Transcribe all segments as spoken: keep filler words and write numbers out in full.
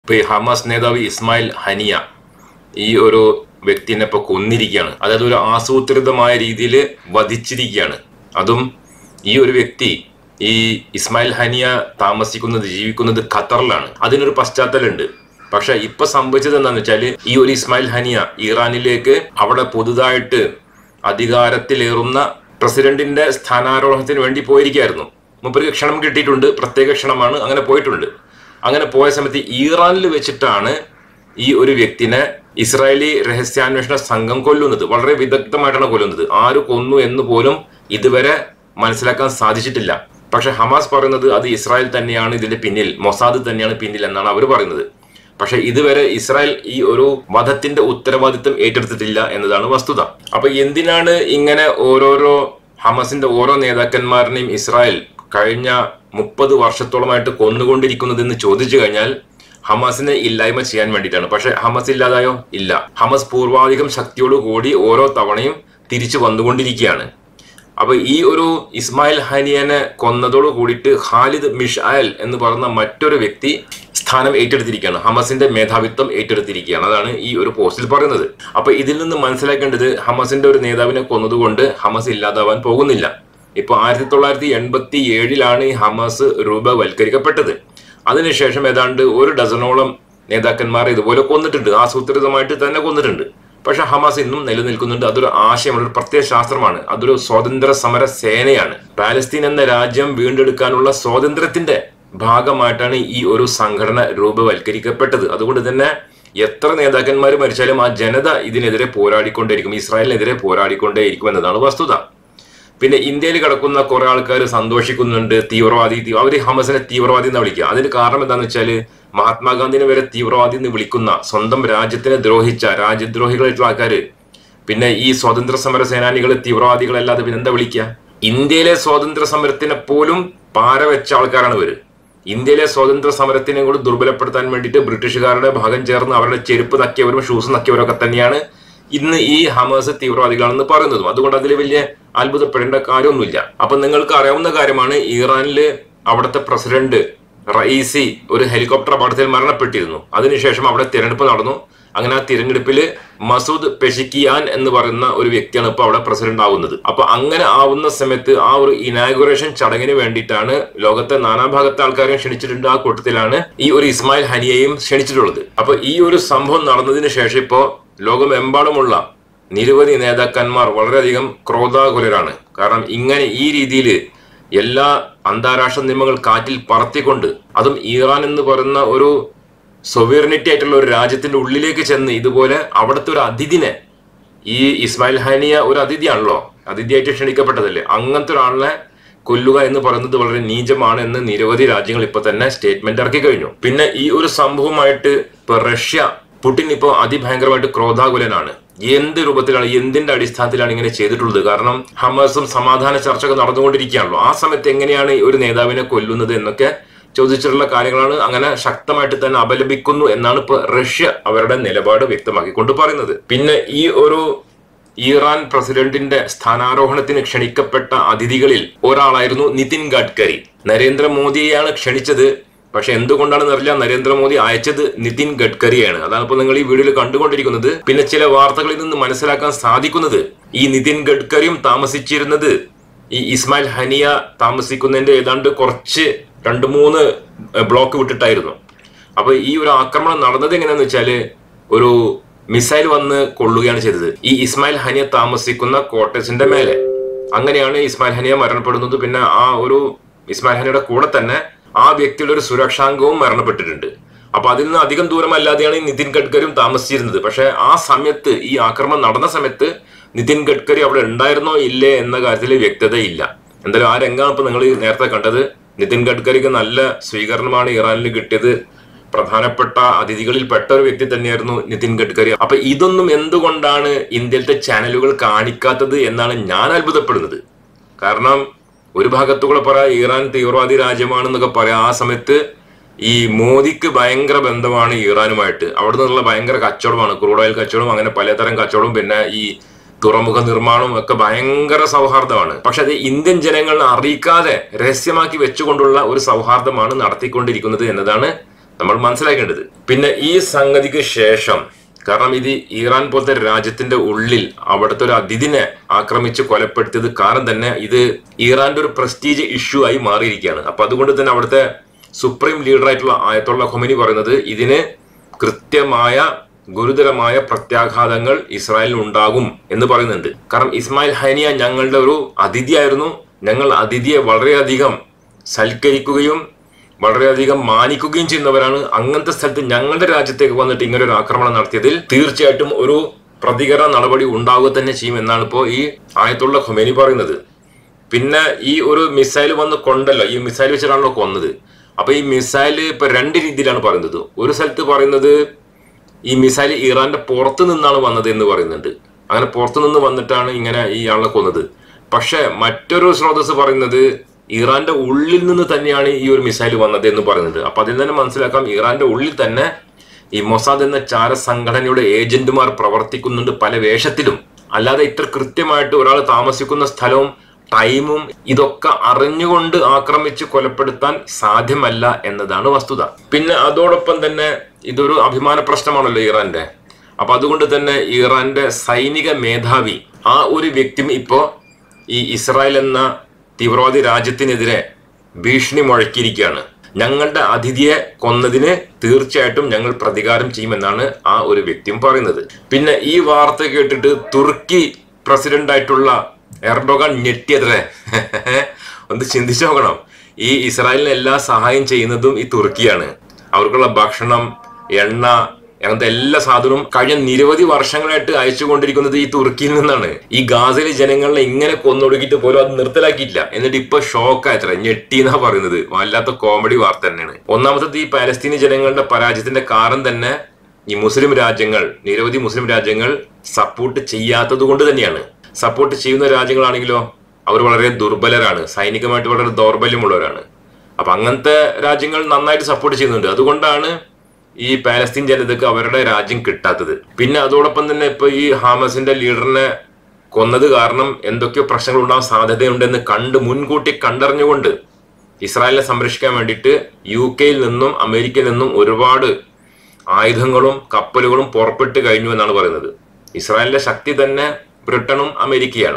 ഇപ്പൊ ഈ ഹമാസ് നേതാവ് ഇസ്മായിൽ ഹനിയ ഈ ഒരു വ്യക്തിനെ ഇപ്പൊ കൊന്നിരിക്കുകയാണ്. അതായത് ഒരു ആസൂത്രിതമായ രീതിയിൽ വധിച്ചിരിക്കുകയാണ്. അതും ഈ ഒരു വ്യക്തി ഈ ഇസ്മായിൽ ഹനിയ താമസിക്കുന്നത് ജീവിക്കുന്നത് ഖത്തറിലാണ്. അതിനൊരു പശ്ചാത്തലമുണ്ട്. പക്ഷെ ഇപ്പൊ സംഭവിച്ചത് എന്താന്ന് വെച്ചാല് ഈ ഒരു ഇസ്മായിൽ ഹനിയ ഇറാനിലേക്ക് അവിടെ പുതുതായിട്ട് അധികാരത്തിലേറുന്ന പ്രസിഡന്റിന്റെ സ്ഥാനാരോഹണത്തിന് വേണ്ടി പോയിരിക്കുകയായിരുന്നു. മുപ്പർക്ക് ക്ഷണം കിട്ടിയിട്ടുണ്ട്, പ്രത്യേക ക്ഷണമാണ്, അങ്ങനെ പോയിട്ടുണ്ട്. അങ്ങനെ പോയ സമയത്ത് ഇറാനിൽ വെച്ചിട്ടാണ് ഈ ഒരു വ്യക്തിനെ ഇസ്രായേലി രഹസ്യാന്വേഷണ സംഘം കൊല്ലുന്നത്. വളരെ വിദഗ്ധമായിട്ടാണ് കൊല്ലുന്നത്. ആര് കൊന്നു എന്ന് പോലും ഇതുവരെ മനസ്സിലാക്കാൻ സാധിച്ചിട്ടില്ല. പക്ഷെ ഹമാസ് പറയുന്നത് അത് ഇസ്രായേൽ തന്നെയാണ് ഇതിന്റെ പിന്നിൽ, മൊസാദ് തന്നെയാണ് പിന്നിൽ എന്നാണ് അവർ പറയുന്നത്. പക്ഷെ ഇതുവരെ ഇസ്രായേൽ ഈ ഒരു വധത്തിന്റെ ഉത്തരവാദിത്വം ഏറ്റെടുത്തിട്ടില്ല എന്നതാണ് വസ്തുത. അപ്പൊ എന്തിനാണ് ഇങ്ങനെ ഓരോരോ ഹമാസിന്റെ ഓരോ നേതാക്കന്മാരിനെയും ഇസ്രായേൽ കഴിഞ്ഞ മുപ്പത് വർഷത്തോളമായിട്ട് കൊന്നുകൊണ്ടിരിക്കുന്നത് എന്ന് ചോദിച്ചു കഴിഞ്ഞാൽ ഹമാസിനെ ഇല്ലായ്മ ചെയ്യാൻ വേണ്ടിയിട്ടാണ്. പക്ഷെ ഹമാസ് ഇല്ലാതായോ? ഇല്ല. ഹമാസ് പൂർവാധികം ശക്തിയോടുകൂടി ഓരോ തവണയും തിരിച്ചു വന്നുകൊണ്ടിരിക്കുകയാണ്. അപ്പൊ ഈ ഒരു ഇസ്മായിൽ ഹനിയനെ കൊന്നതോട് കൂടിയിട്ട് ഖാലിദ് മിഷാൽ എന്ന് പറയുന്ന മറ്റൊരു വ്യക്തി സ്ഥാനം ഏറ്റെടുത്തിരിക്കുകയാണ്. ഹമാസിന്റെ മേധാവിത്വം ഏറ്റെടുത്തിരിക്കുകയാണ്. അതാണ് ഈ ഒരു പോസ്റ്റിൽ പറയുന്നത്. അപ്പൊ ഇതിൽ നിന്ന് മനസ്സിലാക്കേണ്ടത് ഹമാസിന്റെ ഒരു നേതാവിനെ കൊന്നതുകൊണ്ട് ഹമാസ് ഇല്ലാതാവാൻ പോകുന്നില്ല. ഇപ്പൊ ആയിരത്തി തൊള്ളായിരത്തി എൺപത്തി ഏഴിലാണ് ഈ ഹമാസ് രൂപവൽക്കരിക്കപ്പെട്ടത്. അതിനുശേഷം ഏതാണ്ട് ഒരു ഡസനോളം നേതാക്കന്മാരെ ഇതുപോലെ കൊന്നിട്ടുണ്ട്, ആസൂത്രിതമായിട്ട് തന്നെ കൊന്നിട്ടുണ്ട്. പക്ഷെ ഹമാസ് ഇന്നും നിലനിൽക്കുന്നുണ്ട്. അതൊരു ആശയമാണ്, ഒരു പ്രത്യേക ശാസ്ത്രമാണ്. അതൊരു സ്വാതന്ത്ര്യ സമര സേനയാണ്. പാലസ്തീൻ എന്ന രാജ്യം വീണ്ടെടുക്കാനുള്ള സ്വാതന്ത്ര്യത്തിന്റെ ഭാഗമായിട്ടാണ് ഈ ഒരു സംഘടന രൂപവൽക്കരിക്കപ്പെട്ടത്. അതുകൊണ്ട് തന്നെ എത്ര നേതാക്കന്മാർ മരിച്ചാലും ആ ജനത ഇതിനെതിരെ പോരാടിക്കൊണ്ടേയിരിക്കും, ഇസ്രായേലിനെതിരെ പോരാടിക്കൊണ്ടേയിരിക്കും എന്നതാണ് വസ്തുത. പിന്നെ ഇന്ത്യയിൽ കിടക്കുന്ന കുറെ ആൾക്കാർ സന്തോഷിക്കുന്നുണ്ട്, തീവ്രവാദി, അവര് ഹമാസിനെ തീവ്രവാദി എന്ന് വിളിക്കുക. അതിന് കാരണം എന്താണെന്ന് വെച്ചാല് മഹാത്മാഗാന്ധിനെ വരെ തീവ്രവാദി എന്ന് വിളിക്കുന്ന, സ്വന്തം രാജ്യത്തിനെ ദ്രോഹിച്ച രാജ്യദ്രോഹികളായിട്ടുള്ള ആൾക്കാര് പിന്നെ ഈ സ്വാതന്ത്ര്യ സമര സേനാനികളെ തീവ്രവാദികളല്ലാതെ പിന്നെ എന്താ വിളിക്കുക? ഇന്ത്യയിലെ സ്വാതന്ത്ര്യ സമരത്തിനെ പോലും പാര വെച്ച ആൾക്കാരാണ് ഇവര്. ഇന്ത്യയിലെ സ്വാതന്ത്ര്യ സമരത്തിനെ കൂടി ദുർബലപ്പെടുത്താൻ വേണ്ടിയിട്ട് ബ്രിട്ടീഷുകാരുടെ ഭാഗം ചേർന്ന് അവരുടെ ചെരുപ്പ് നക്കിയവരും ഷൂസ് നക്കിയവരൊക്കെ തന്നെയാണ് ഇന്ന് ഈ ഹമാസ് തീവ്രവാദികളാണെന്ന് പറയുന്നതും. അതുകൊണ്ട് അതിൽ വലിയ അത്ഭുതപ്പെടേണ്ട കാര്യമൊന്നുമില്ല. അപ്പൊ നിങ്ങൾക്ക് അറിയാവുന്ന കാര്യമാണ്, ഇറാനില് അവിടുത്തെ പ്രസിഡന്റ് റയീസി ഒരു ഹെലികോപ്റ്റർ അപകടത്തിൽ മരണപ്പെട്ടിരുന്നു. അതിനുശേഷം അവിടെ തിരഞ്ഞെടുപ്പ് നടന്നു. അങ്ങനെ ആ തിരഞ്ഞെടുപ്പില് മസൂദ് പെഷിക്കിയാൻ എന്ന് പറയുന്ന ഒരു വ്യക്തിയാണ് ഇപ്പൊ അവിടെ പ്രസിഡന്റ് ആവുന്നത്. അപ്പൊ അങ്ങനെ ആവുന്ന സമയത്ത് ആ ഒരു ഇനാഗുറേഷൻ ചടങ്ങിന് വേണ്ടിയിട്ടാണ് ലോകത്തെ നാനാഭാഗത്തെ ആൾക്കാരെയും ക്ഷണിച്ചിട്ടുണ്ട്. ആ കൂട്ടത്തിലാണ് ഈ ഒരു ഇസ്മായിൽ ഹനിയെയും ക്ഷണിച്ചിട്ടുള്ളത്. അപ്പൊ ഈ ഒരു സംഭവം നടന്നതിന് ശേഷം ഇപ്പോ ലോകമെമ്പാടുമുള്ള നിരവധി നേതാക്കന്മാർ വളരെയധികം ക്രോധാകുലരാണ്. കാരണം ഇങ്ങനെ ഈ രീതിയിൽ എല്ലാ അന്താരാഷ്ട്ര നിയമങ്ങൾ കാറ്റിൽ പറത്തിക്കൊണ്ട്, അതും ഇറാൻ എന്ന് പറയുന്ന ഒരു സൊവീർണിറ്റി ആയിട്ടുള്ള ഒരു രാജ്യത്തിന്റെ ഉള്ളിലേക്ക് ചെന്ന് ഇതുപോലെ അവിടുത്തെ ഒരു അതിഥിനെ, ഈ ഇസ്മായിൽ ഹനിയ ഒരു അതിഥിയാണല്ലോ, അതിഥിയായിട്ട് ക്ഷണിക്കപ്പെട്ടതല്ലേ, അങ്ങനത്തെ ഒരാളിനെ കൊല്ലുക എന്ന് പറയുന്നത് വളരെ നീചമാണ് എന്ന് നിരവധി രാജ്യങ്ങൾ ഇപ്പൊ തന്നെ സ്റ്റേറ്റ്മെന്റ് ഇറക്കി കഴിഞ്ഞു. പിന്നെ ഈ ഒരു സംഭവമായിട്ട് ഇപ്പൊ റഷ്യ, പുടിൻ ഇപ്പോൾ അതിഭയങ്കരമായിട്ട് ക്രോധാകുലനാണ്. എന്ത് രൂപത്തിലാണ്, എന്തിന്റെ അടിസ്ഥാനത്തിലാണ് ഇങ്ങനെ ചെയ്തിട്ടുള്ളത്? കാരണം ഹമാസും സമാധാന ചർച്ചകൾ നടന്നുകൊണ്ടിരിക്കുകയാണല്ലോ. ആ സമയത്ത് എങ്ങനെയാണ് ഒരു നേതാവിനെ കൊല്ലുന്നത് എന്നൊക്കെ ചോദിച്ചിട്ടുള്ള കാര്യങ്ങളാണ്. അങ്ങനെ ശക്തമായിട്ട് തന്നെ അപലപിക്കുന്നു എന്നാണ് ഇപ്പൊ റഷ്യ അവരുടെ നിലപാട് വ്യക്തമാക്കിക്കൊണ്ട് പറയുന്നത്. പിന്നെ ഈ ഒരു ഇറാൻ പ്രസിഡന്റിന്റെ സ്ഥാനാരോഹണത്തിന് ക്ഷണിക്കപ്പെട്ട അതിഥികളിൽ ഒരാളായിരുന്നു നിതിൻ ഗഡ്കരി. നരേന്ദ്രമോദിയെയാണ് ക്ഷണിച്ചത്. പക്ഷെ എന്തുകൊണ്ടാണെന്ന് അറിയില്ല, നരേന്ദ്രമോദി അയച്ചത് നിതിൻ ഗഡ്കരിയാണ്. അതാണ് ഇപ്പൊ നിങ്ങൾ ഈ വീഡിയോയിൽ കണ്ടുകൊണ്ടിരിക്കുന്നത്. പിന്നെ ചില വാർത്തകളിൽ നിന്ന് മനസ്സിലാക്കാൻ സാധിക്കുന്നത്, ഈ നിതിൻ ഗഡ്കരിയും താമസിച്ചിരുന്നത് ഈ ഇസ്മായിൽ ഹനിയ താമസിക്കുന്നതിന്റെ ഏതാണ്ട് കുറച്ച് രണ്ട് മൂന്ന് ബ്ലോക്ക് വിട്ടിട്ടായിരുന്നു. അപ്പൊ ഈ ഒരു ആക്രമണം നടന്നത് എങ്ങനെയാന്ന് വെച്ചാല് ഒരു മിസൈൽ വന്ന് കൊള്ളുകയാണ് ചെയ്തത് ഈ ഇസ്മായിൽ ഹനിയ താമസിക്കുന്ന ക്വാർട്ടേഴ്സിന്റെ മേലെ. അങ്ങനെയാണ് ഇസ്മായിൽ ഹനിയ മരണപ്പെടുന്നത്. പിന്നെ ആ ഒരു ഇസ്മായിൽ ഹനിയുടെ കൂടെ തന്നെ ആ വ്യക്തിയുടെ ഒരു സുരക്ഷാംഗവും മരണപ്പെട്ടിട്ടുണ്ട്. അപ്പൊ അതിൽ നിന്ന് അധികം ദൂരമല്ലാതെയാണ് ഈ നിതിൻ ഗഡ്കരിയും താമസിച്ചിരുന്നത്. പക്ഷെ ആ സമയത്ത്, ഈ ആക്രമണം നടന്ന സമയത്ത് നിതിൻ ഗഡ്കരി അവിടെ ഉണ്ടായിരുന്നോ ഇല്ലേ എന്ന കാര്യത്തിൽ വ്യക്തതയില്ല. എന്തായാലും ആ രംഗമാണ് ഇപ്പൊ നിങ്ങൾ നേരത്തെ കണ്ടത്. നിതിൻ ഗഡ്കരിക്ക് നല്ല സ്വീകരണമാണ് ഇറാനിൽ കിട്ടിയത്. പ്രധാനപ്പെട്ട അതിഥികളിൽ പെട്ട ഒരു വ്യക്തി തന്നെയായിരുന്നു നിതിൻ ഗഡ്കരി. അപ്പൊ ഇതൊന്നും എന്തുകൊണ്ടാണ് ഇന്ത്യയിലത്തെ ചാനലുകൾ കാണിക്കാത്തത് എന്നാണ് ഞാൻ അത്ഭുതപ്പെടുന്നത്. കാരണം ഒരു ഭാഗത്തുകൂടെ പറയാം ഇറാൻ തീവ്രവാദി രാജ്യമാണെന്നൊക്കെ പറയാം. ആ സമയത്ത് ഈ മോദിക്ക് ഭയങ്കര ബന്ധമാണ് ഇറാനുമായിട്ട്. അവിടെ നിന്നുള്ള ഭയങ്കര കച്ചവടമാണ്, ക്രൂഡ് ഓയിൽ കച്ചവടം, അങ്ങനെ പലതരം കച്ചവടവും, പിന്നെ ഈ തുറമുഖ നിർമ്മാണവും ഒക്കെ ഭയങ്കര സൗഹാർദ്ദമാണ്. പക്ഷെ അത് ഇന്ത്യൻ ജനങ്ങളെ അറിയിക്കാതെ രഹസ്യമാക്കി വെച്ചുകൊണ്ടുള്ള ഒരു സൗഹാർദ്ദമാണ് നടത്തിക്കൊണ്ടിരിക്കുന്നത് എന്നതാണ് നമ്മൾ മനസ്സിലാക്കേണ്ടത്. പിന്നെ ഈ സംഗതിക്ക് ശേഷം, കാരണം ഇത് ഇറാൻ പോലത്തെ രാജ്യത്തിന്റെ ഉള്ളിൽ അവിടുത്തെ ഒരു അതിഥിനെ ആക്രമിച്ച് കൊലപ്പെടുത്തിയത് കാരണം തന്നെ ഇത് ഇറാന്റെ ഒരു പ്രസ്റ്റീജ് ഇഷ്യൂ ആയി മാറിയിരിക്കുകയാണ്. അപ്പൊ അതുകൊണ്ട് തന്നെ അവിടുത്തെ സുപ്രീം ലീഡറായിട്ടുള്ള ആയത്തുള്ള ഖൊമൈനി പറയുന്നത് ഇതിന് കൃത്യമായ ഗുരുതരമായ പ്രത്യാഘാതങ്ങൾ ഇസ്രായേലിന് ഉണ്ടാകും എന്ന് പറയുന്നുണ്ട്. കാരണം ഇസ്മായിൽ ഹനിയ ഞങ്ങളുടെ ഒരു അതിഥിയായിരുന്നു. ഞങ്ങൾ അതിഥിയെ വളരെയധികം സൽക്കരിക്കുകയും വളരെയധികം മാനിക്കുകയും ചെയ്യുന്നവരാണ്. അങ്ങനത്തെ സ്ഥലത്ത് ഞങ്ങളുടെ രാജ്യത്തേക്ക് വന്നിട്ട് ഇങ്ങനെ ഒരു ആക്രമണം നടത്തിയതിൽ തീർച്ചയായിട്ടും ഒരു പ്രതികരണ നടപടി ഉണ്ടാവുക തന്നെ ചെയ്യും എന്നാണ് ഇപ്പോൾ ഈ ആയത്തുള്ള ഖൊമൈനി പറയുന്നത്. പിന്നെ ഈ ഒരു മിസൈൽ വന്ന് കൊണ്ടല്ലോ, ഈ മിസൈൽ വെച്ചിട്ടാണല്ലോ കൊന്നത്. അപ്പൊ ഈ മിസൈൽ ഇപ്പൊ രണ്ട് രീതിയിലാണ് പറയുന്നത്. ഒരു സ്ഥലത്ത് പറയുന്നത് ഈ മിസൈൽ ഇറാന്റെ പുറത്തു നിന്നാണ് വന്നത് എന്ന് പറയുന്നുണ്ട്. അങ്ങനെ പുറത്തു നിന്ന് വന്നിട്ടാണ് ഇങ്ങനെ ഇയാളെ കൊന്നത്. പക്ഷെ മറ്റൊരു സ്രോതസ് പറയുന്നത് ഇറാന്റെ ഉള്ളിൽ നിന്ന് തന്നെയാണ് ഈ ഒരു മിസൈൽ വന്നത് എന്ന് പറയുന്നുണ്ട്. അപ്പൊ അതിൽ തന്നെ മനസ്സിലാക്കാം ഇറാന്റെ ഉള്ളിൽ തന്നെ ഈ മൊസാദ് എന്ന ചാര സംഘടനയുടെ ഏജന്റുമാർ പ്രവർത്തിക്കുന്നുണ്ട് പല വേഷത്തിലും. അല്ലാതെ ഇത്ര കൃത്യമായിട്ട് ഒരാൾ താമസിക്കുന്ന സ്ഥലവും ടൈമും ഇതൊക്കെ അറിഞ്ഞുകൊണ്ട് ആക്രമിച്ച് കൊലപ്പെടുത്താൻ സാധ്യമല്ല എന്നതാണ് വസ്തുത. പിന്നെ അതോടൊപ്പം തന്നെ ഇതൊരു അഭിമാന പ്രശ്നമാണല്ലോ ഇറാന്റെ. അപ്പൊ അതുകൊണ്ട് തന്നെ ഇറാന്റെ സൈനിക മേധാവി ആ ഒരു വ്യക്തിയും ഇപ്പോ ഈ ഇസ്രായേൽ എന്ന തീവ്രവാദി രാജ്യത്തിനെതിരെ ഭീഷണി മുഴക്കിയിരിക്കുകയാണ്. ഞങ്ങളുടെ അതിഥിയെ കൊന്നതിന് തീർച്ചയായിട്ടും ഞങ്ങൾ പ്രതികാരം ചെയ്യുമെന്നാണ് ആ ഒരു വ്യക്തിയും പറയുന്നത്. പിന്നെ ഈ വാർത്ത കേട്ടിട്ട് തുർക്കി പ്രസിഡന്റ് ആയിട്ടുള്ള എർഡോഗാൻ ഞെട്ടിയത്രേ. ഒന്ന് ചിന്തിച്ചു നോക്കണം. ഈ ഇസ്രായേലിന് എല്ലാ സഹായം ചെയ്യുന്നതും ഈ തുർക്കിയാണ്. അവർക്കുള്ള ഭക്ഷണം, എണ്ണ, അങ്ങനത്തെ എല്ലാ സാധനവും കഴിഞ്ഞ നിരവധി വർഷങ്ങളായിട്ട് അയച്ചുകൊണ്ടിരിക്കുന്നത് ഈ തുർക്കിയിൽ നിന്നാണ്. ഈ ഗാസയിലെ ജനങ്ങളെ ഇങ്ങനെ കൊന്നൊടുക്കിയിട്ട് പോലും അത് നിർത്തലാക്കിയിട്ടില്ല. എന്നിട്ട് ഇപ്പൊ ഷോക്കായത്ര, ഞെട്ടി എന്നാ പറയുന്നത്. വല്ലാത്ത കോമഡി വാർത്ത തന്നെയാണ്. ഒന്നാമത്തത് ഈ പാലസ്തീനി ജനങ്ങളുടെ പരാജയത്തിന്റെ കാരണം തന്നെ ഈ മുസ്ലിം രാജ്യങ്ങൾ, നിരവധി മുസ്ലിം രാജ്യങ്ങൾ സപ്പോർട്ട് ചെയ്യാത്തത് കൊണ്ട് തന്നെയാണ്. സപ്പോർട്ട് ചെയ്യുന്ന രാജ്യങ്ങളാണെങ്കിലോ അവർ വളരെ ദുർബലരാണ്, സൈനികമായിട്ട് വളരെ ദൗർബല്യമുള്ളവരാണ്. അപ്പൊ അങ്ങനത്തെ രാജ്യങ്ങൾ നന്നായിട്ട് സപ്പോർട്ട് ചെയ്യുന്നുണ്ട്. അതുകൊണ്ടാണ് ഈ പാലസ്തീൻ ജനതയ്ക്ക് അവരുടെ രാജ്യം കിട്ടാത്തത്. പിന്നെ അതോടൊപ്പം തന്നെ ഇപ്പൊ ഈ ഹാമസിന്റെ ലീഡറിനെ കൊന്നത് കാരണം എന്തൊക്കെയോ പ്രശ്നങ്ങൾ ഉണ്ടാവാൻ സാധ്യതയുണ്ടെന്ന് കണ്ട് മുൻകൂട്ടി കണ്ടറിഞ്ഞുകൊണ്ട് ഇസ്രായേലിനെ സംരക്ഷിക്കാൻ വേണ്ടിയിട്ട് യു കെയിൽ നിന്നും അമേരിക്കയിൽ നിന്നും ഒരുപാട് ആയുധങ്ങളും കപ്പലുകളും പുറപ്പെട്ട് കഴിഞ്ഞു എന്നാണ് പറയുന്നത്. ഇസ്രായേലിന്റെ ശക്തി തന്നെ ബ്രിട്ടനും അമേരിക്കയാണ്.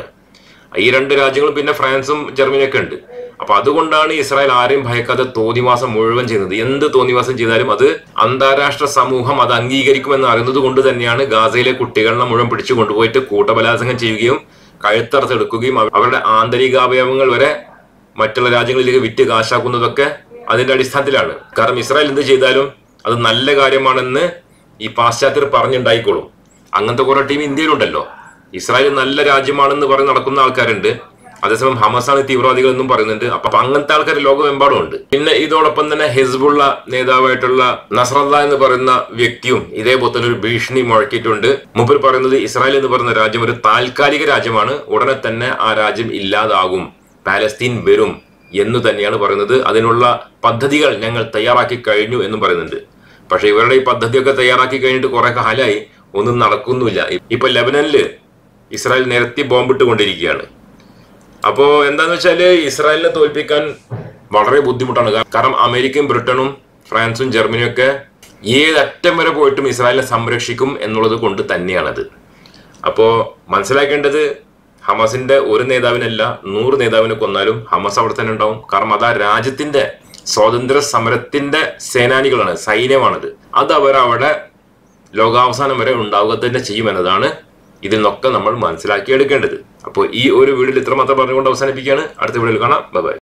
ഈ രണ്ട് രാജ്യങ്ങളും പിന്നെ ഫ്രാൻസും ജർമ്മനിയൊക്കെ ഉണ്ട്. അപ്പൊ അതുകൊണ്ടാണ് ഇസ്രായേൽ ആരെയും ഭയക്കാതെ തോന്നിവാസം മുഴുവൻ ചെയ്യുന്നത്. എന്ത് തോന്നിവാസം ചെയ്താലും അത് അന്താരാഷ്ട്ര സമൂഹം അത് അംഗീകരിക്കുമെന്ന് അറിയുന്നത് കൊണ്ട് തന്നെയാണ് ഗാസയിലെ കുട്ടികളെ മുഴുവൻ പിടിച്ചു കൊണ്ടുപോയിട്ട് കൂട്ടബലാത്സംഗം ചെയ്യുകയും കഴുത്തറത്തെടുക്കുകയും അവരുടെ ആന്തരികാവയവങ്ങൾ വരെ മറ്റുള്ള രാജ്യങ്ങളിലേക്ക് വിറ്റ് കാശാക്കുന്നതൊക്കെ അതിന്റെ അടിസ്ഥാനത്തിലാണ്. കാരണം ഇസ്രായേൽ എന്ത് ചെയ്താലും അത് നല്ല കാര്യമാണെന്ന് ഈ പാശ്ചാത്യർ പറഞ്ഞുണ്ടായിക്കോളും. അങ്ങനത്തെ കുറെ ടീം ഇന്ത്യയിലുണ്ടല്ലോ. ഇസ്രായേൽ നല്ല രാജ്യമാണെന്ന് പറഞ്ഞ് നടക്കുന്ന ആൾക്കാരുണ്ട്. അതേസമയം ഹമാസാണ് തീവ്രവാദികൾ എന്നും പറയുന്നുണ്ട്. അപ്പൊ അങ്ങനത്തെ ആൾക്കാർ ലോകമെമ്പാടും ഉണ്ട്. പിന്നെ ഇതോടൊപ്പം തന്നെ ഹിസ്ബുള്ള നേതാവായിട്ടുള്ള നസ്രല്ല എന്ന് പറയുന്ന വ്യക്തിയും ഇതേപോലെ തന്നെ ഒരു ഭീഷണി മുഴക്കിയിട്ടുണ്ട്. മൂപ്പർ പറയുന്നത് ഇസ്രായേൽ എന്ന് പറയുന്ന രാജ്യം ഒരു താൽക്കാലിക രാജ്യമാണ്, ഉടനെ തന്നെ ആ രാജ്യം ഇല്ലാതാകും, പാലസ്തീൻ വരും എന്ന് തന്നെയാണ് പറയുന്നത്. അതിനുള്ള പദ്ധതികൾ ഞങ്ങൾ തയ്യാറാക്കി കഴിഞ്ഞു എന്നും പറയുന്നുണ്ട്. പക്ഷെ ഇവരുടെ ഈ പദ്ധതിയൊക്കെ തയ്യാറാക്കി കഴിഞ്ഞിട്ട് കുറെ കാലമായി ഒന്നും നടക്കുന്നില്ല. ഇപ്പൊ ലെബനനില് ഇസ്രായേൽ നിരത്തി ബോംബിട്ടുകൊണ്ടിരിക്കുകയാണ്. അപ്പോ എന്താന്ന് വെച്ചാല് ഇസ്രായേലിനെ തോൽപ്പിക്കാൻ വളരെ ബുദ്ധിമുട്ടാണ്. കാരണം അമേരിക്കയും ബ്രിട്ടനും ഫ്രാൻസും ജർമ്മനിയും ഒക്കെ ഏതറ്റം വരെ പോയിട്ടും ഇസ്രായേലിനെ സംരക്ഷിക്കും എന്നുള്ളത് കൊണ്ട് തന്നെയാണത്. അപ്പോ മനസ്സിലാക്കേണ്ടത് ഹമാസിന്റെ ഒരു നേതാവിനല്ല നൂറ് നേതാവിനെ കൊന്നാലും ഹമാസ് അവിടെ തന്നെ ഉണ്ടാവും. കാരണം അത് ആ രാജ്യത്തിന്റെ സ്വാതന്ത്ര്യ സമരത്തിന്റെ സേനാനികളാണ്, സൈന്യമാണത്. അത് അവരവിടെ ലോകാവസാനം വരെ ഉണ്ടാവുക തന്നെ ചെയ്യുമെന്നതാണ് ഇതിൽ നിന്നൊക്കെ നമ്മൾ മനസ്സിലാക്കിയെടുക്കേണ്ടത്. അപ്പോൾ ഈ ഒരു വീഡിയോയിൽ ഇത്രമാത്രം പറഞ്ഞുകൊണ്ട് അവസാനിപ്പിക്കുകയാണ്. അടുത്ത വീഡിയോയിൽ കാണാം. Bye by.